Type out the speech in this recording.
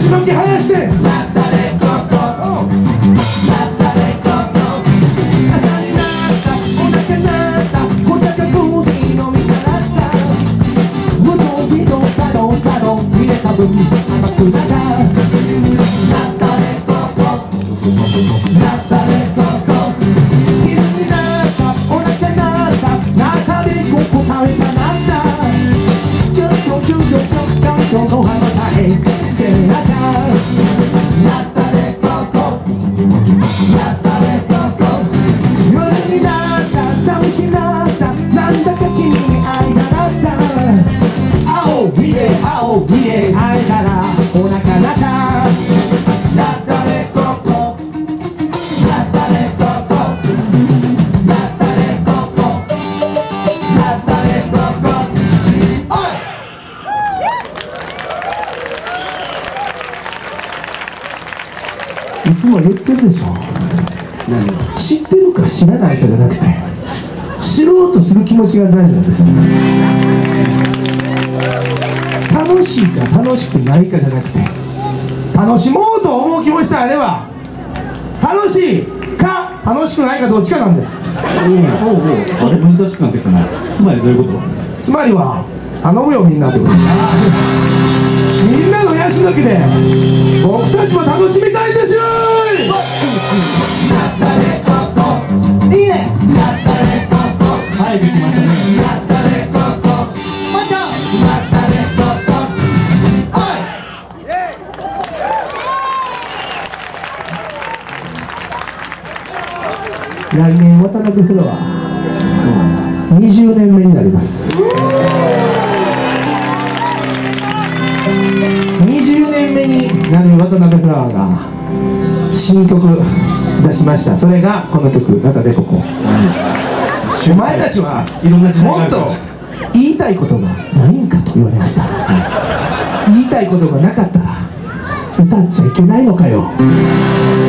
し巻き生やしていつも言ってるでしょ。知ってるか知らないかじゃなくて知ろうとする気持ちが大事なんです。楽しいか楽しくないかじゃなくて楽しもうと思う気持ちさえあれば楽しいか楽しくないかどっちかなんです。 あれ難しくなってきたな。つまりどういうこと？ つまりは頼むよみんなってことです。みんなのヤシの木で僕たちも楽しみたいんですよ。いいね。 はい、できましたね。 来年渡辺フロア20年目になります。20年目になる渡辺フラワーが新曲出しました。それがこの曲「ナタデココ」。お前たちはいろんな時代もっと言いたいことがないんかと言われました。言いたいことがなかったら歌っちゃいけないのかよ。